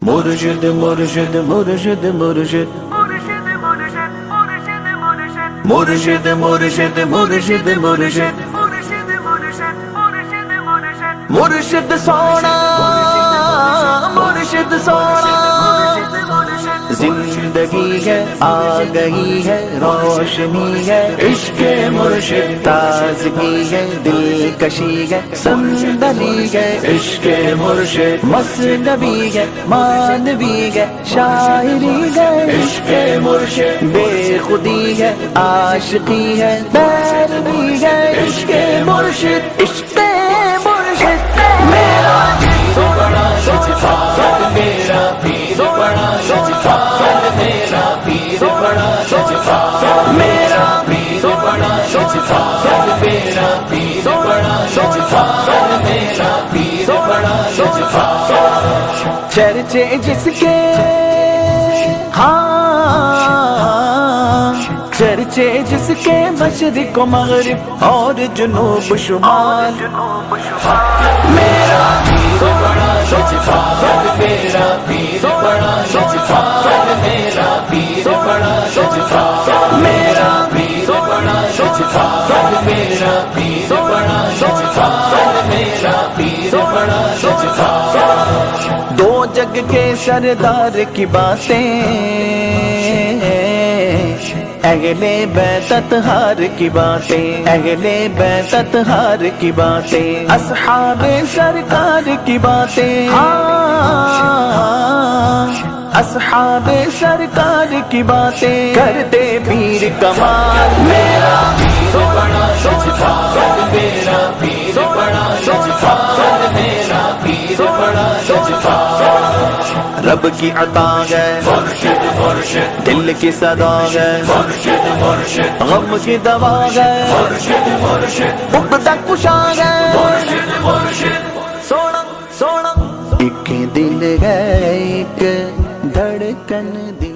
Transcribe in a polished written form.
مرشد مرشد مرشد مرشد مرشد مرشد مرشد مرشد مرشد سونا مرشد سونا زندگی ہے آ گئی ہے روشنی ہے عشق مرشد تازگی ہے دلکشی ہے صندلی ہے عشق مرشد مثنوی ہے مانوی ہے شاعری ہے عشق مرشد بے خودی ہے عاشقی ہے پیروی ہے عشق مرشد عشق مرشد میرا بڑا شجاعت میرا پیر بڑا شجاعت میرا پیر بڑا شجاعت میرا پیر بڑا شجاعت میرا پیر بڑا شجاعت میرا پیر بڑا شجاعت چرچے جس کے چرچے جس کے مشرق و مغرب اور جنوب شمال میرا پیر بڑا شجاعت میرا پیر بڑا شجاعت میرا پیر بڑا شجاعت میرا پیر بڑا شجاعت میرا پیر بڑا شجاعت میرا پیر بڑا شجاعت دو جگ کے سردار کی باتیں اہل بیت اطہار کی باتیں اہل بیت اطہار کی باتیں اصحاب سرکار کی باتیں اصحاب سرکار کی باتیں کرتے پیر کمال میرا پیر بڑا شجاعت میرا پیر بڑا شجاعت میرا پیر بڑا شجاعت رب کی عطا ہے مرشد مرشد دل کی صدا ہے مرشد مرشد غم کی دوا ہے مرشد مرشد عقدہ کشا ہے مرشد مرشد سونا سونا ایک دل ہے ایک دھڑکن دل